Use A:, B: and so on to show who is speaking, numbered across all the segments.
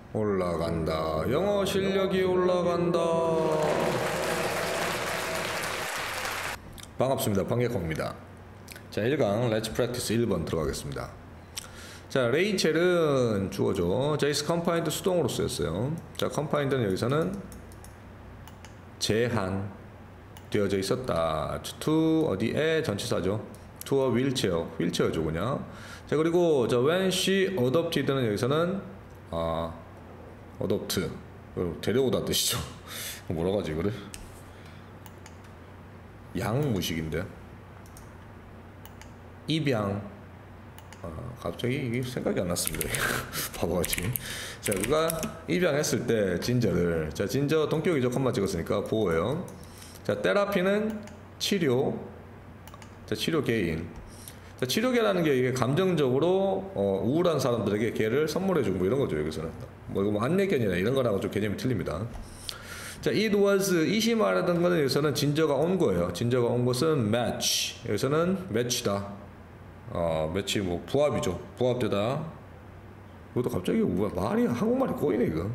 A: 올라간다. 영어 실력이 올라간다. 반갑습니다. 방개콩입니다. 자, 1강 Let's Practice 1번 들어가겠습니다. 자, 레이첼은 주어죠. 자, is confined 수동으로 쓰였어요. 자, confined는 여기서는 제한되어져 있었다. to 어디에 전치사죠. to a wheelchair. 휠체어죠 그냥. 자, 그리고 자, when she adopted는 여기서는 adopt 데려오다 뜻이죠. 뭐라고 하지 이거를? 양무식인데 입양. 갑자기 이게 생각이 안 났습니다. 바보같이. 자, 그가 입양했을 때 진저를, 자, 진저 동격이죠. 컴마 찍었으니까 보호예요. 자, 테라피는 치료. 자, 치료 개인. 자, 치료계라는 게 이게 감정적으로 우울한 사람들에게 개를 선물해주고 뭐 이런 거죠. 여기서는 뭐 이거 뭐 안내견이나 이런 거랑은 좀 개념이 틀립니다. 자, it was it이 말하던 거는 여기서는 진저가 온 거예요. 진저가 온 것은 match. 여기서는 match다. 매치 뭐 부합이죠. 부합되다. 이것도 갑자기 말이 한국말이 꼬이네 이거.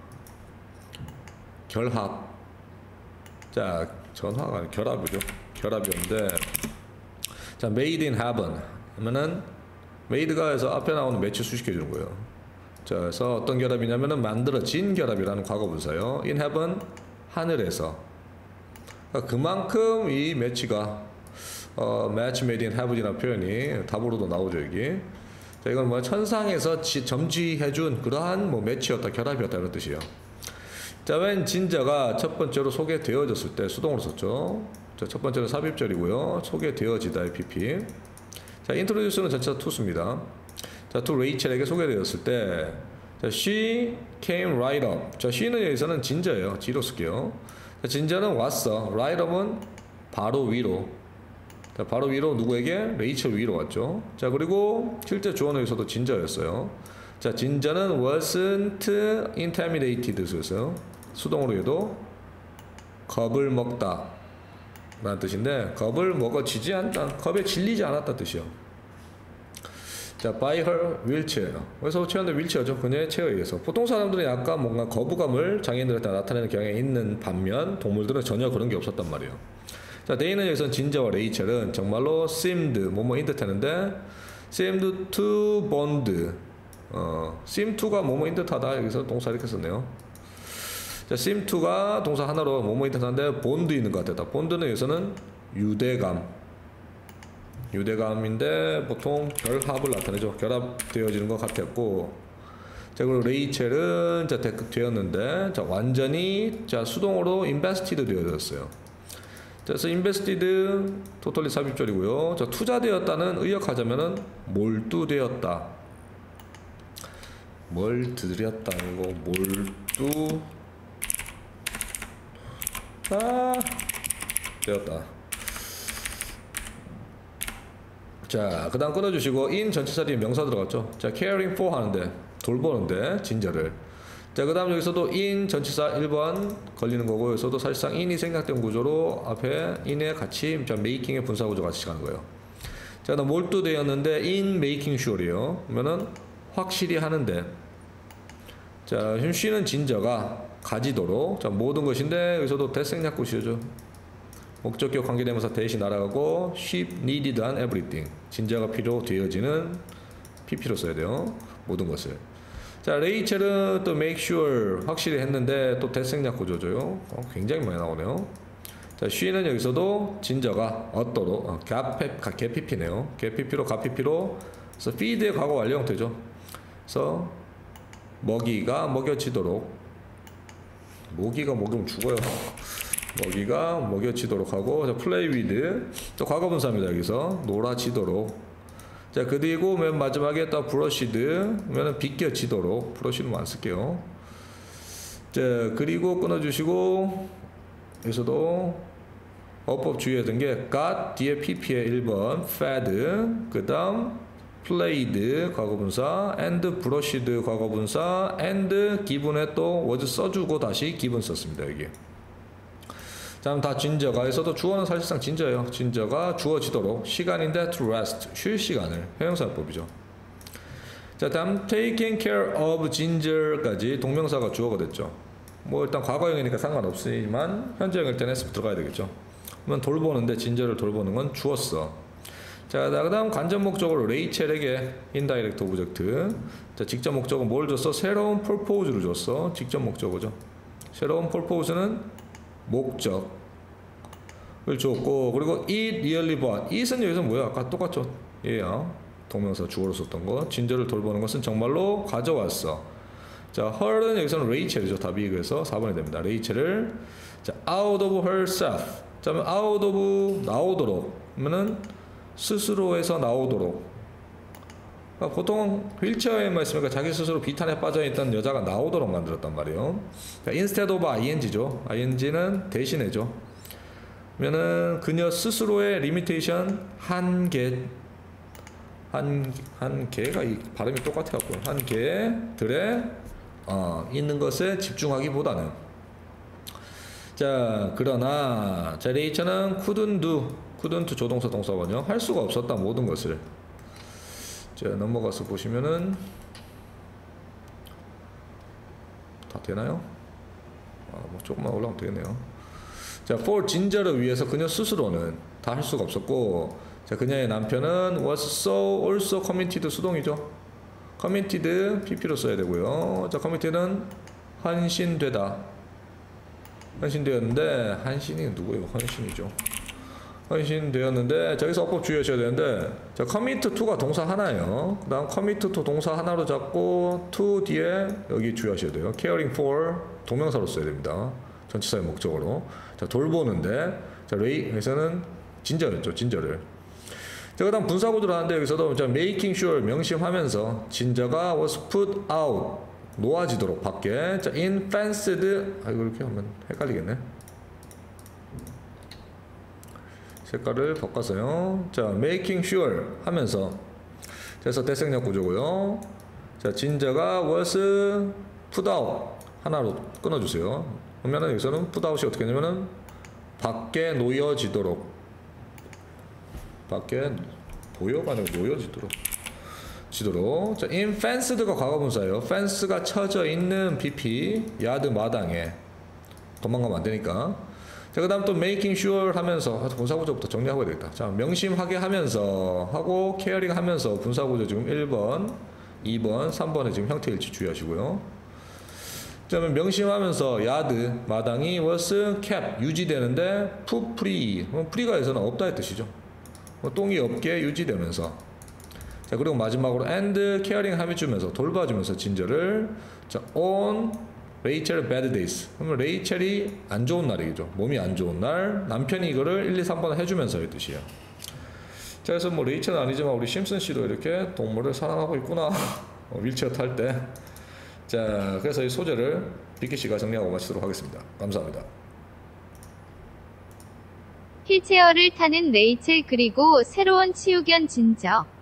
A: 결합. 자, 전화가 아니라 결합이죠. 결합이었는데, 자, made in heaven 하면은 made가 해서 앞에 나오는 매치 수식해 주는 거예요. 자, 그래서 어떤 결합이냐면은 만들어진 결합이라는 과거분사요. in heaven 하늘에서. 그러니까 그만큼 이 매치가 match made in heaven이라는 표현이 답으로도 나오죠 여기. 자, 이건 뭐 천상에서 점지해준 그러한 뭐 매치였다, 결합이었다 이런 뜻이에요. 자, when 진저가 첫 번째로 소개되어졌을 때 수동으로 썼죠. 자, 첫 번째는 삽입절이고요. 소개되어지다의 pp. 자, introduce는 전치사 to습니다. 자, to 레이첼에게 소개되었을 때, 자, she came right up. 자, she는 여기서는 진저예요. 지로 쓸게요. 자, 진저는 왔어. right up은 바로 위로. 자, 바로 위로 누구에게? 레이첼 위로 왔죠. 자, 그리고 실제 주어에서도 진저였어요. 자, 진저는 wasn't intimidated 썼어요. 수동으로 해도 겁을 먹다 라는 뜻인데, 겁을 먹어지지 않다, 겁에 질리지 않았다 뜻이요. 자, by her wheelchair. 그래서 체험된 휠체어죠. 그녀의 체어에 의해서. 보통 사람들은 약간 뭔가 거부감을 장애인들한테 나타내는 경향이 있는 반면 동물들은 전혀 그런 게 없었단 말이에요. 자, 데이는 여기서 진저와 레이첼은 정말로 seemed 뭐뭐인 듯 하는데, seemed to bond. seem to가 뭐뭐인 듯 하다. 여기서 동사 이렇게 썼네요. 자, seem to가 동사 하나로 뭐뭐인 듯 하는데 bond 있는 것 같았다. bond는 여기서는 유대감인데 보통 결합을 나타내죠. 결합되어지는 것 같았고. 자, 그리고 레이첼은 자, 되었는데, 자, 완전히 자, 수동으로 invested 되어졌어요. 자, 그래서 invested 토탈리 삽입절이고요. 자, 투자되었다는 의역하자면은 몰두되었다. 뭘 들였다는 거, 몰두 되었다. 자, 그 다음 끊어주시고 in 전치사 뒤에 명사 들어갔죠. 자, caring for 하는데 돌보는데 진저를. 자, 그 다음 여기서도 in 전치사 1번 걸리는 거고, 여기서도 사실상 in이 생략된 구조로 앞에 in에 같이 자, making의 분사 구조 같이 가는 거예요. 자, 나 몰두되었는데 in making sure이요. 그러면은 확실히 하는데. 자, she는 진저가 가지도록. 자, 모든 것인데 여기서도 대생략구시죠. 목적격 관계대명사 대신 날아가고 she needed an everything. 진저가 필요되어지는 pp로 써야 돼요. 모든 것을. 자, 레이첼은 또 make sure 확실히 했는데 또 대생략 구조죠. 굉장히 많이 나오네요. 자, she는 여기서도 진저가 얻도록 개pp네요. 개pp로 가pp로 그래서 feed의 과거 완료 형태죠. 그래서 먹이가 먹여지도록. 모기가 먹으면 죽어요. 먹이가 먹여지도록 하고. 자, play with 또 과거분사입니다. 여기서 놀아지도록. 자, 그리고 맨 마지막에 또 브러시드 그러면 빗겨지도록. 브러시는 안 쓸게요. 자, 그리고 끊어주시고 여기서도 어법 주의하던 게 got 뒤에 pp의 1번 fed 그 다음 played 과거분사 and brushed 과거분사 and given에 또 was 써주고 다시 given 썼습니다. 여기. 자, 다 진저가 에서도 주어는 사실상 진저예요. 진저가 주어지도록 시간인데 to rest 쉴 시간을 형용사법이죠. 자, 다음 taking care of ginger까지 동명사가 주어가 됐죠. 뭐 일단 과거형이니까 상관없지만 현재형일 때는 S 들어가야 되겠죠. 그러면 돌보는데 진저를 돌보는 건 주었어. 자, 그다음 간접 목적으로 레이첼에게 인다이렉트 오브젝트. 자, 직접 목적은 뭘 줬어? 새로운 purpose를 줬어. 직접 목적어죠. 새로운 purpose는 목적을 줬고, 그리고 eat really bought. eat은 여기서 뭐야? 아까 똑같죠? 얘야. 동명사 주어로 썼던 거. 진저를 돌보는 것은 정말로 가져왔어. 자, her은 여기서는 레이첼이죠. 답이 그래서 4번이 됩니다. 레이첼을 자, out of herself. 자, out of 나오도록. 그러면은 스스로에서 나오도록. 그러니까 보통 휠체어에만 있으니까 자기 스스로 비탄에 빠져있던 여자가 나오도록 만들었단 말이에요. 자, instead of ing죠. ing는 대신해죠. 그러면은 그녀 스스로의 리미테이션 한계가 이 발음이 똑같아갖고 한계들에 있는 것에 집중하기보다는 자, 그러나 자, 레이처는 couldn't 조동사 동사원형 할 수가 없었다 모든 것을. 자, 넘어가서 보시면은 다 되나요? 뭐 조금만 올라가면 되겠네요. 자, for 진저를 위해서 그녀 스스로는 다 할 수가 없었고, 자, 그녀의 남편은 was so also committed 수동이죠. committed pp로 써야 되고요. 자, committed는 헌신되었는데 헌신이 누구예요? 헌신이죠. 헌신되었는데 자, 여기서 어법 주의하셔야 되는데 자, commit to가 동사 하나예요. 그 다음 commit to 동사 하나로 잡고 to 뒤에 여기 주의하셔야 돼요. caring for 동명사로 써야 됩니다. 전치사의 목적으로. 자, 돌보는데 자, 여기서는 진저였죠. 진저를. 자, 그 다음 분사구조를 하는데 여기서도 자, making sure 명심하면서 진저가 was put out 놓아지도록 밖에. 자, in fenced 이거 이렇게 하면 헷갈리겠네. 색깔을 바꿔서요. 자, making sure 하면서 그래서 대생력 구조고요. 자, 진저가 was put out 하나로 끊어주세요. 그러면은 여기서는 put out이 어떻게 되냐면은 밖에 놓여지도록 밖에 보여가 아니고 놓여지도록 자, in fenced가 과거분사예요. fence가 쳐져 있는 BP 야드 마당에 도망가면 안 되니까. 자, 그 다음 또 making sure 하면서 분사구조부터 정리하고 되겠다. 자, 명심하게 하면서 하고 caring 하면서 분사구조 지금 1번 2번 3번에 지금 형태일치 주의하시고요. 자, 그러면 명심하면서 야드 마당이 was kept 유지되는데 put free free가 여기서는 없다 의 뜻이죠. 똥이 없게 유지되면서. 자, 그리고 마지막으로 and caring 해주면서 돌봐주면서 진저를 자, on 레이첼 bad days. 그러면 레이첼이 안 좋은 날이죠. 몸이 안 좋은 날 남편이 이거를 1, 2, 3번 해주면서의 뜻이에요. 자, 그래서 뭐 레이첼은 아니지만 우리 심슨 씨도 이렇게 동물을 사랑하고 있구나. 휠체어 탈 때. 자, 그래서 이 소재를 비키 씨가 정리하고 마치도록 하겠습니다. 감사합니다.
B: 휠체어를 타는 레이첼 그리고 새로운 치우견 진저.